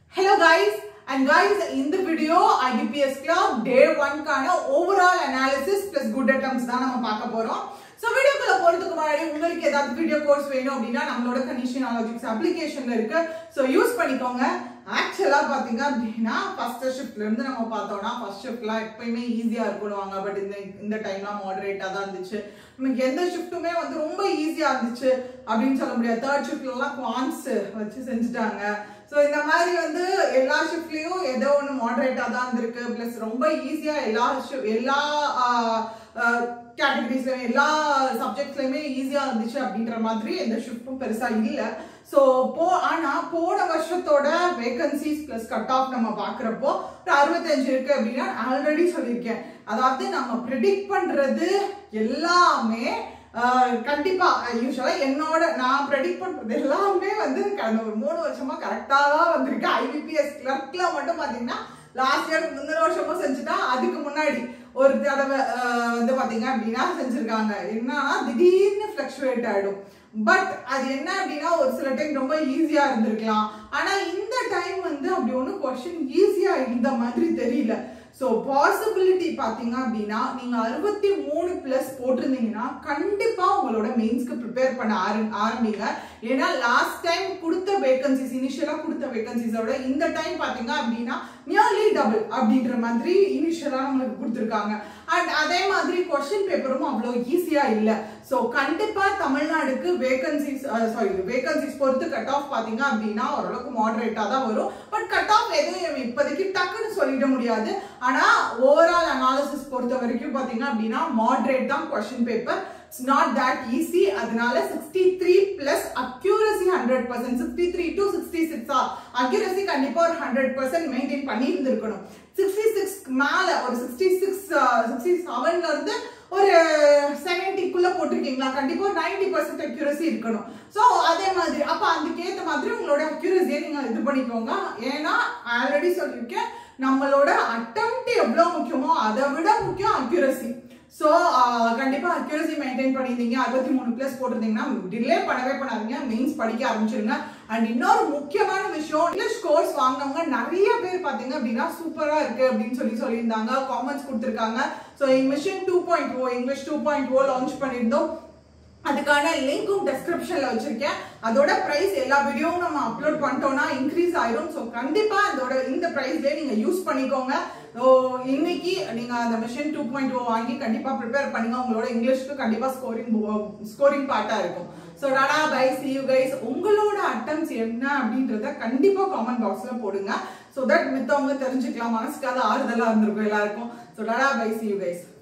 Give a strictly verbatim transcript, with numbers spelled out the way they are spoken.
Hello guys, and guys in the video Ibps Clerk day one kana overall analysis plus good attempts da nama paaka porom. So video ku போறதுக்கு முன்னாடி உங்களுக்கு ஏதாவது video course வேணும் அப்படினா நம்மளோட கண்டிஷனாலஜிக்ஸ் அப்ளிகேஷன்ல இருக்கு. So use பண்ணிக்கோங்க. ஆக்சுவலா பாத்தீங்க அப்படினா ஃபர்ஸ்ட் ஷிஃப்ட்ல இருந்து நம்ம பார்த்தோம்னா ஃபர்ஸ்ட் ஷிஃப்ட்ல எப்பவுமே ஈஸியா இருக்கும்வாங்க. பட் இந்த இந்த டைம்ல மாடரேட்டா தான் இருந்துச்சு. நமக்கு எந்த ஷிஃப்ட்டுமே வந்து ரொம்ப ஈஸியா இருந்துச்சு அப்படினு சொல்ல முடியாது. தேர்ட் ஷிஃப்ட்ல எல்லாம் குவான்ஸ் வச்சு செஞ்சுட்டாங்க. சோ இந்த மாதிரி வந்து எல்லா ஷிஃப்ட்லயும் ஏதோ ஒன்னு மாடரேட்டா தான் இருக்கு. பிளஸ் ரொம்ப ஈஸியா எல்லா எல்லா கேட்டகரிஸ்ல எல்லா சப்ஜெக்ட்ஸ்லயுமே ஈஸியா இருந்துச்சு அப்படின்ற மாதிரி எந்த ஷிஃப்ட்டும் பெருசா இல்ல. சோ போ ஆனா போன வருஷத்தோட வேகன்சிஸ் பிளஸ் கட் ஆஃப் நம்ம பாக்குறப்போ ஒரு அறுபத்தஞ்சு இருக்கு அப்படின்னா ஆல்ரெடி சொல்லியிருக்கேன். அதாவது நம்ம ப்ரெடிக்ட் பண்றது எல்லாமே கண்டிப்பா யூஸ்வலா என்னோட நான் ப்ரெடிக்ட் பண்றது எல்லாமே வந்து கடந்த ஒரு மூணு வருஷமா கரெக்டா தான் வந்திருக்கு. ஐபிபிஎஸ் கிளர்க்ல மட்டும் பாத்தீங்கன்னா லாஸ்ட் இயர் முந்தின வருஷமும் செஞ்சுட்டா அதுக்கு முன்னாடி ஒரு தடவை வந்து பாத்தீங்க அப்படின்னா செஞ்சிருக்காங்க. என்னன்னா திடீர்னு பிளக்சுவேட் ஆயிடும். பட் அது என்ன அப்படின்னா ஒரு சில டைம் ரொம்ப ஈஸியா இருந்திருக்கலாம். ஆனா இந்த டைம் வந்து அப்படி ஒன்னும் கொஸ்டின் ஈஸியா இருந்த மாதிரி தெரியல. சோ பாசிபிலிட்டி பாத்தீங்க அப்படின்னா நீங்க அறுபத்தி மூணு பிளஸ் போட்டிருந்தீங்கன்னா கண்டிப்பா உங்களோட மெயின்ஸ்க்கு ப்ரிப்பேர் பண்ண ஆரம்பிங்க. ஏன்னா லாஸ்ட் டைம் கொடுத்த வேகன்சிஸ் இனிஷியலா கொடுத்த வேகன்சிஸோட இந்த டைம் பாத்தீங்க அப்படின்னா நியர்லி டபுள் அப்படின்ற மாதிரி இனிஷியலா நம்மளுக்கு கொடுத்துருக்காங்க. அண்ட் அதே மாதிரி கொஸ்டின் பேப்பரும் அவ்வளவு ஈஸியா இல்ல. சோ கண்டிப்பா தமிழ்நாடுக்கு வேகன்சிஸ் சாரி வேகன்சிஸ் பொறுத்து கட் ஆஃப் பாத்தீங்க அப்படின்னா ஓரளவுக்கு மாடரேட்டா தான் வரும். பட் கட் ஆஃப் எதுவும் இப்போதைக்கு டக்குன்னு சொல்லிட முடியாது. ஆனா ஓவரால் அனாலிசிஸ் பொறுத்த வரைக்கும் பாத்தீங்க அப்படின்னா மாடரேட் தான் question paper. It's not that easy. அதனால sixty-three plus accuracy one hundred percent sixty-three to sixty-six accuracy கண்டிப்பா ஒரு one hundred percent மெயின்டைன் பண்ணி இருந்திருக்கணும். sixty-six மேல ஒரு sixty-six sixty-seven ல இருந்து ஒரு seventy குள்ள போட்டுருக்கீங்களா கண்டிப்பா ninety percent accuracy இருக்கணும். சோ அதே மாதிரி அப்ப அதுக்கு ஏத்த மாதிரி உங்களோட accuracy நீங்க இது பண்ணிக்கோங்க. ஏன்னா ஆல்ரெடி சொல்லிருக்கேன் நம்மளோட அட்டெம்ப்ட் எவ்வளவு முக்கியமோ அதை விட முக்கியம் accuracy. சோ கண்டிப்பா அக்யூரசி மெயின்டைன் பண்ணிருந்தீங்க. அறுபத்தி மூணு பிளஸ் போட்டிருந்தீங்கன்னா டிலே பண்ணவே பண்ணாதீங்க. மெயின்ஸ் படிக்க ஆரம்பிச்சிருங்க. அண்ட் இன்னொரு முக்கியமான விஷயம் இங்கிலீஷ் கோர்ஸ் வாங்கினவங்க நிறைய பேர் பாத்தீங்க அப்படின்னா சூப்பரா இருக்கு அப்படின்னு சொல்லி சொல்லியிருந்தாங்க. காமெண்ட்ஸ் கொடுத்துருக்காங்க. So mission two point O English two point O launch பண்ணியிருந்தோம். அதுக்கான லிங்க்கும் டிஸ்கிரிப்ஷன்ல வச்சிருக்கேன். அதோட பிரைஸ் எல்லா வீடியோவும் நம்ம அப்லோட் பண்ணிட்டோம்னா இன்க்ரீஸ் ஆயிரும். ஸோ கண்டிப்பா அதோட இந்த பிரைஸ்ல நீங்க யூஸ் பண்ணிக்கோங்க. இன்னைக்கு நீங்க அந்த மிஷன் டூ பாயிண்ட் ஓ வாங்கி கண்டிப்பா ப்ரிப்பேர் பண்ணுங்க. உங்களோட இங்கிலீஷ்க்கு கண்டிப்பா ஸ்கோரிங் ஸ்கோரிங் பார்ட்டா இருக்கும். So tata bye see you guys. உங்களோட அட்டெம்ப்ட்ஸ் என்ன அப்படின்றத கண்டிப்பா காமெண்ட் பாக்ஸ்ல போடுங்க. ஸோ தட் மித்தவங்க தெரிஞ்சுக்கலாம். மனசுக்காக ஆறுதலா இருந்திருக்கும் எல்லாருக்கும். So tata bye see you guys.